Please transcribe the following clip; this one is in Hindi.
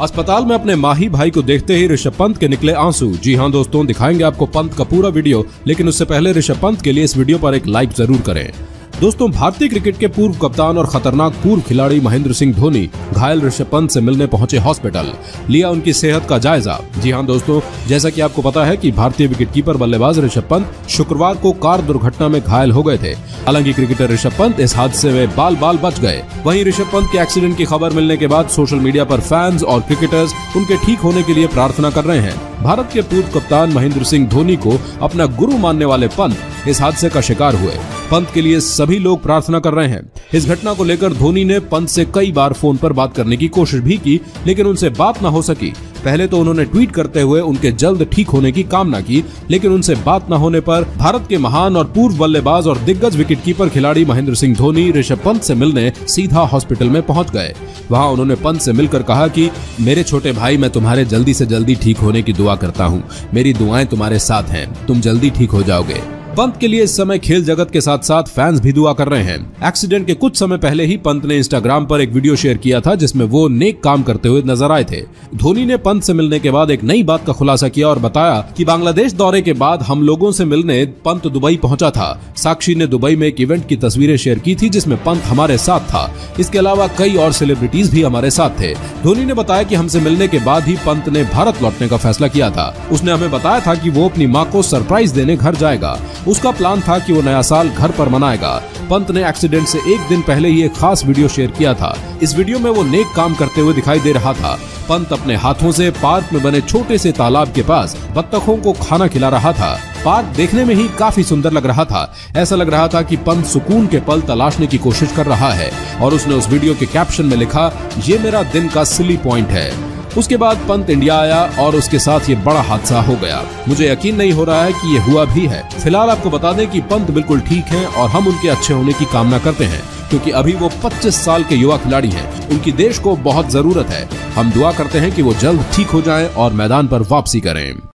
अस्पताल में अपने माही भाई को देखते ही ऋषभ पंत के निकले आंसू। जी हां दोस्तों, दिखाएंगे आपको पंत का पूरा वीडियो, लेकिन उससे पहले ऋषभ पंत के लिए इस वीडियो पर एक लाइक जरूर करें। दोस्तों, भारतीय क्रिकेट के पूर्व कप्तान और खतरनाक पूर्व खिलाड़ी महेंद्र सिंह धोनी घायल ऋषभ पंत से मिलने पहुंचे हॉस्पिटल, लिया उनकी सेहत का जायजा। जी हां दोस्तों, जैसा कि आपको पता है कि भारतीय विकेटकीपर बल्लेबाज ऋषभ पंत शुक्रवार को कार दुर्घटना में घायल हो गए थे। हालांकि क्रिकेटर ऋषभ पंत इस हादसे में बाल बाल बच गए। वहीं ऋषभ पंत के एक्सीडेंट की खबर मिलने के बाद सोशल मीडिया पर फैंस और क्रिकेटर्स उनके ठीक होने के लिए प्रार्थना कर रहे हैं। भारत के पूर्व कप्तान महेंद्र सिंह धोनी को अपना गुरु मानने वाले पंत इस हादसे का शिकार हुए। पंत के लिए सभी लोग प्रार्थना कर रहे हैं। इस घटना को लेकर धोनी ने पंत से कई बार फोन पर बात करने की कोशिश भी की, लेकिन उनसे बात न हो सकी। पहले तो उन्होंने ट्वीट करते हुए उनके जल्द ठीक होने की कामना की, लेकिन उनसे बात न होने पर भारत के महान और पूर्व बल्लेबाज और दिग्गज विकेटकीपर खिलाड़ी महेंद्र सिंह धोनी ऋषभ पंत से मिलने सीधा हॉस्पिटल में पहुंच गए। वहां उन्होंने पंत से मिलकर कहा कि मेरे छोटे भाई, मैं तुम्हारे जल्दी से जल्दी ठीक होने की दुआ करता हूं। मेरी दुआएं तुम्हारे साथ हैं, तुम जल्दी ठीक हो जाओगे। पंत के लिए इस समय खेल जगत के साथ साथ फैंस भी दुआ कर रहे हैं। एक्सीडेंट के कुछ समय पहले ही पंत ने इंस्टाग्राम पर एक वीडियो शेयर किया था जिसमें वो नेक काम करते हुए नजर आए थे। धोनी ने पंत से मिलने के बाद एक नई बात का खुलासा किया और बताया कि बांग्लादेश दौरे के बाद हम लोगों से मिलने पंत दुबई पहुंचा था। साक्षी ने दुबई में एक इवेंट की तस्वीरें शेयर की थी जिसमें पंत हमारे साथ था। इसके अलावा कई और सेलिब्रिटीज भी हमारे साथ थे। धोनी ने बताया कि हमसे मिलने के बाद ही पंत ने भारत लौटने का फैसला किया था। उसने हमें बताया था कि वो अपनी मां को सरप्राइज देने घर जाएगा। उसका प्लान था कि वो नया साल घर पर मनाएगा। पंत ने एक्सीडेंट से एक दिन पहले ही एक खास वीडियो शेयर किया था। इस वीडियो में वो नेक काम करते हुए दिखाई दे रहा था। पंत अपने हाथों से पार्क में बने छोटे से तालाब के पास बत्तखों को खाना खिला रहा था। पार्क देखने में ही काफी सुंदर लग रहा था। ऐसा लग रहा था कि पंत सुकून के पल तलाशने की कोशिश कर रहा है। और उसने उस वीडियो के कैप्शन में लिखा, ये मेरा दिन का सिली पॉइंट है। उसके बाद पंत इंडिया आया और उसके साथ ये बड़ा हादसा हो गया। मुझे यकीन नहीं हो रहा है कि ये हुआ भी है। फिलहाल आपको बता दें कि पंत बिल्कुल ठीक हैं और हम उनके अच्छे होने की कामना करते हैं, क्योंकि अभी वो 25 साल के युवा खिलाड़ी हैं। उनकी देश को बहुत जरूरत है। हम दुआ करते हैं कि वो जल्द ठीक हो जाएं और मैदान पर वापसी करें।